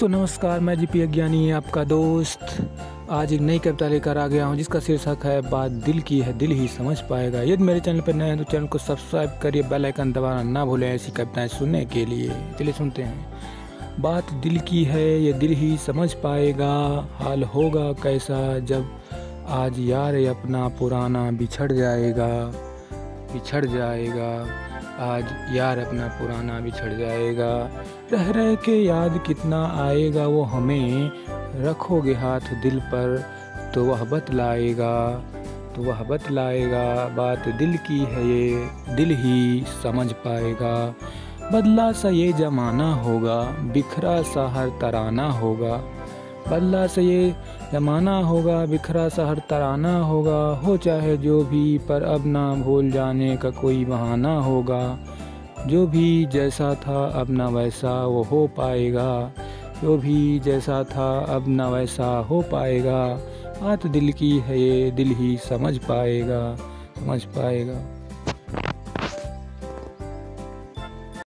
दोस्तों नमस्कार, मैं जीपी अज्ञानी आपका दोस्त आज एक नई कविता लेकर आ गया हूँ जिसका शीर्षक है बात दिल की है दिल ही समझ पाएगा। यदि मेरे चैनल पर नए हैं तो चैनल को सब्सक्राइब करिए, बेल आइकन दबाना ना भूलें ऐसी कविताएं सुनने के लिए। चलिए सुनते हैं। बात दिल की है ये दिल ही समझ पाएगा, हाल होगा कैसा जब आज यार अपना पुराना बिछड़ जाएगा। आज यार अपना पुराना बिछड़ जाएगा। रह रह के याद कितना आएगा वो हमें, रखोगे हाथ दिल पर तो वह बतलाएगा। बात दिल की है ये दिल ही समझ पाएगा। बदला सा ये जमाना होगा, बिखरा सा हर तराना होगा। बदला सा ये जमाना होगा, बिखरा सा हर तराना होगा। हो चाहे जो भी पर अब ना भूल जाने का कोई बहाना होगा। जो भी जैसा था अब ना वैसा वो हो पाएगा। जो भी जैसा था अब ना वैसा हो पाएगा। बात दिल की है ये दिल ही समझ पाएगा।